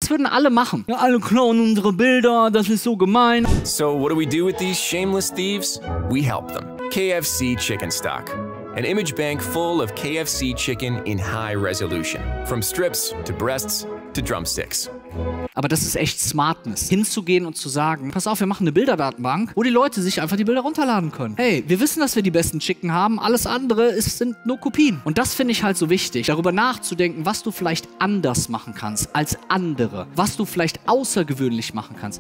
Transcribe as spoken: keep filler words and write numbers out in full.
Jetzt würden alle machen. Ja, alle klauen unsere Bilder, das ist so gemein. So what do we do with these shameless thieves? We help them. K F C Chicken Stock. An image bank full of K F C chicken in high resolution. From strips to breasts to drumsticks. Aber das ist echt Smartness, hinzugehen und zu sagen, pass auf, wir machen eine Bilderdatenbank, wo die Leute sich einfach die Bilder runterladen können. Hey, wir wissen, dass wir die besten Chicken haben, alles andere ist, sind nur Kopien. Und das finde ich halt so wichtig, darüber nachzudenken, was du vielleicht anders machen kannst als andere, was du vielleicht außergewöhnlich machen kannst.